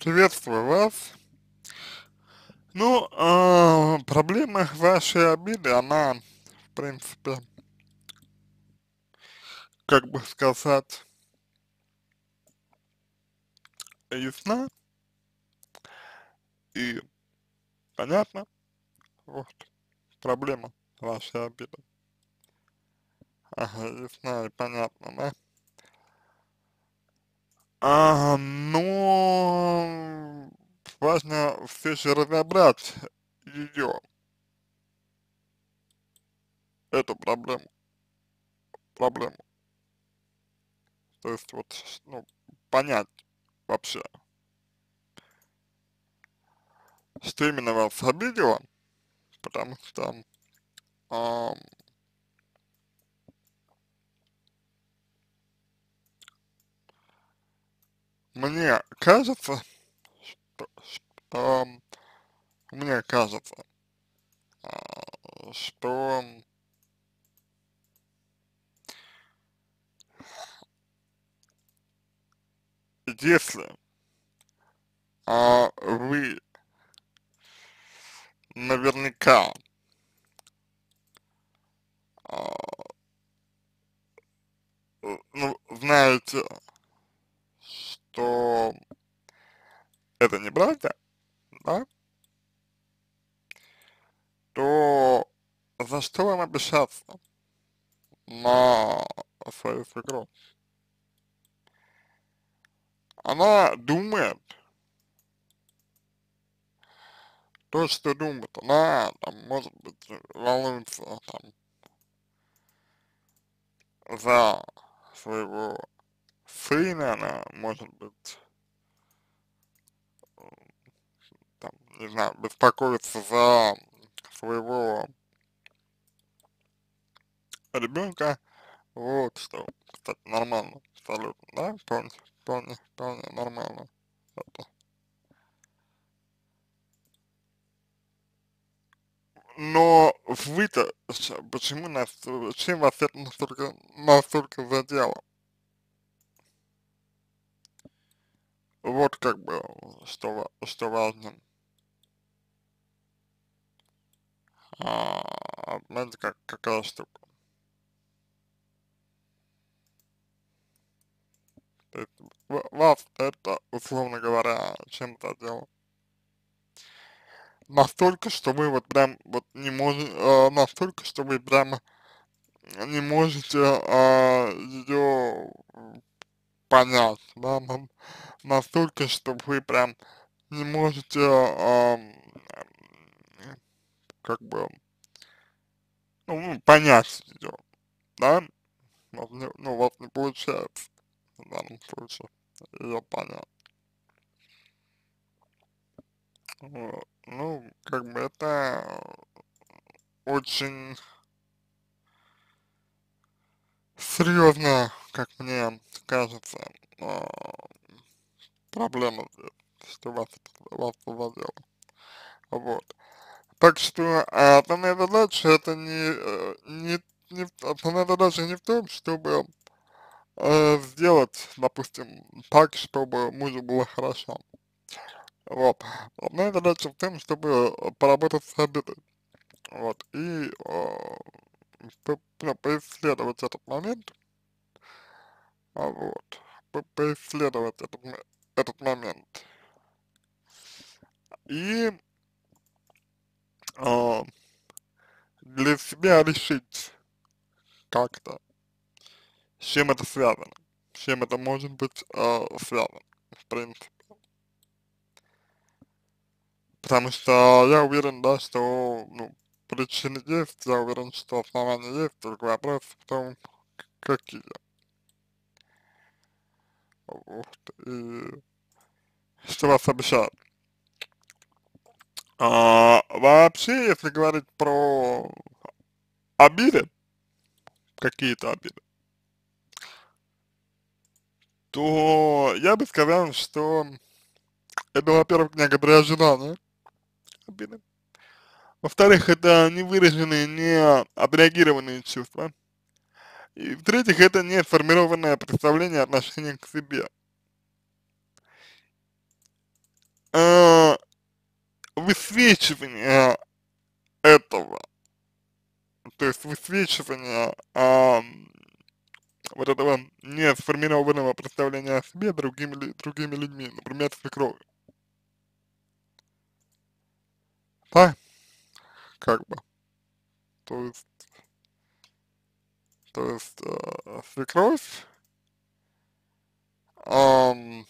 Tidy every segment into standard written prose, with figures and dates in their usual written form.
Приветствую вас. Ну, проблема вашей обиды, она, в принципе, как бы сказать, ясна и понятна. Вот, проблема вашей обиды. Ага, ясна и понятна, да? Но важно все же разобрать ее, эту проблему. То есть вот, ну, понять вообще, что именно вас обидело, потому что ам, мне кажется, что, мне кажется, что если вы наверняка а, ну, знаете, что это неправда, да, то за что вам обижаться на свою свекровь? Она думает то, что думает. Она, там, может быть, волнуется там, за своего сына, она, может быть, там, не знаю, беспокоиться за своего ребенка, вот, что, кстати, нормально, абсолютно, да, вполне нормально это. Но вы-то, почему нас, чем вас это настолько задело? Вот как бы, что важно. Знаете, какая штука? То есть вас это, условно говоря, чем задело? Настолько, что вы вот прям вот не можете, настолько, что вы прям не можете ее понять, да, настолько, что вы прям не можете, как бы, ну, понять ее, да, ну, у вас не получается в данном случае ее понять. Вот. Ну, как бы это очень серьезная, как мне кажется, а, проблема, что вас заводило. Вот. Так что основная задача это основная задача не в том, чтобы сделать, допустим, так, чтобы мужу было хорошо. Вот. Основная задача в том, чтобы поработать с обидой. Вот. И ну, поисследовать этот момент, вот. Поисследовать этот момент. И а, для себя решить как-то, с чем это связано, с чем это может быть связано, в принципе. Потому что я уверен, да, что, ну, причины есть, я уверен, что основания есть, только вопрос в том, какие. Вот. И что вас обещают. Вообще, если говорить про обиды, какие-то обиды, то я бы сказал, что это, во-первых, некоторые ожидания обиды. Во-вторых, это невыраженные, не отреагированные чувства. И в-третьих, это не сформированное представление отношения к себе. высвечивание этого, то есть высвечивание вот этого не сформированного представления о себе другими людьми, например, свекровью. Да, как бы, то есть, свекровь, ам,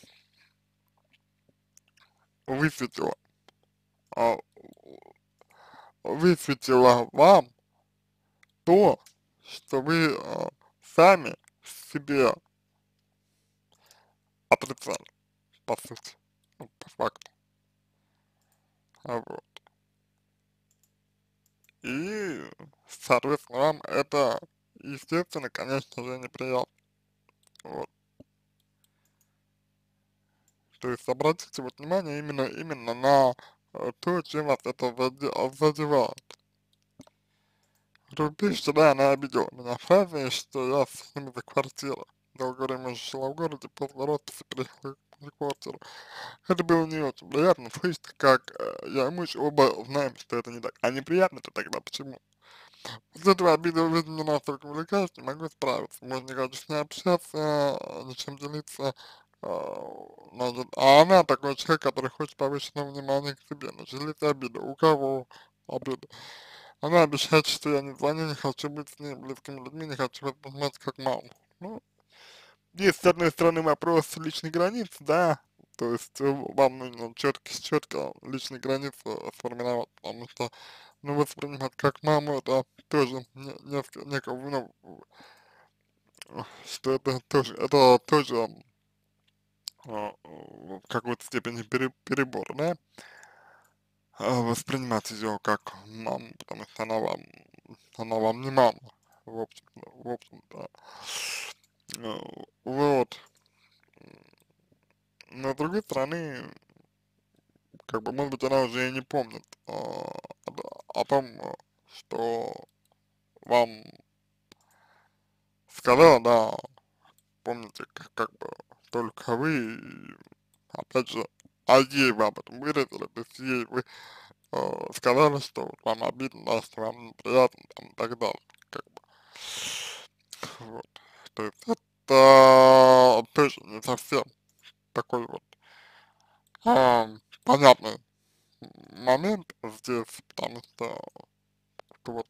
высветила, а, высветила вам то, что вы сами себе отрицали, по сути, ну, по факту, вот. И, соответственно, вам это, естественно, конечно же, неприятно, вот. То есть обратите вот внимание именно на то, чем вас это задевает. Рубишь, да, она обидела меня фразой, что я с ними за квартиру. Долгое время жила в городе, после родов переехала в квартиру. Это было не очень приятно слышать, как я и муж оба знаем, что это не так. А неприятно-то тогда почему? Вот этого обида жизнь меня настолько увлекает, не могу справиться. Может, не хочу с ней общаться, ничем делиться. Значит, а она такой человек, который хочет повышенного внимания к себе. Значит, делится обида. У кого обида? Она обещает, что я не звоню, не хочу быть с ней близкими людьми, не хочу воспринимать как маму. Ну, есть, с одной стороны, вопрос личной границы, да, то есть вам нужно четко личные границы сформировать, потому что, ну, воспринимать как маму, это тоже некого, ну, что это тоже в какой-то степени перебор, да, воспринимать ее как маму, потому что она вам не мама, в общем-то, э, вот. Но с другой стороны, как бы, может быть, она уже и не помнит о том, что вам сказала, да, помните, как бы только вы, и, опять же, а ей вы об этом выразили, то есть ей вы сказали, что вот вам обидно, да, что вам неприятно, там, и так далее, как бы, вот. То есть это тоже не совсем такой вот понятный момент здесь, потому что вот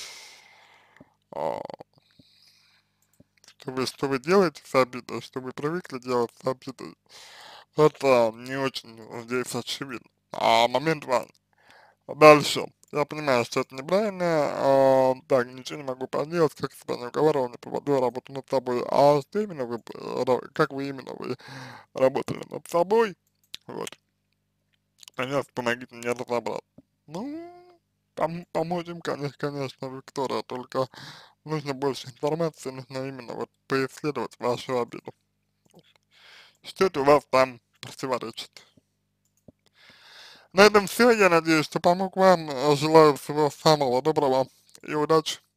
а, что вы делаете с обидой, что вы привыкли делать с обидой, это не очень здесь очевидно. А момент важный. Дальше. Я понимаю, что это неправильно, так, ничего не могу поделать, как себя не уговаривал, не поводу, я работаю над собой. А что именно вы, как вы работали над собой, вот, пожалуйста, помогите мне разобраться. Ну, поможем, конечно, Виктория, только нужно больше информации, нужно именно вот поисследовать вашу обиду. Что это у вас там противоречит? На этом все, я надеюсь, что помог вам, желаю всего самого доброго и удачи.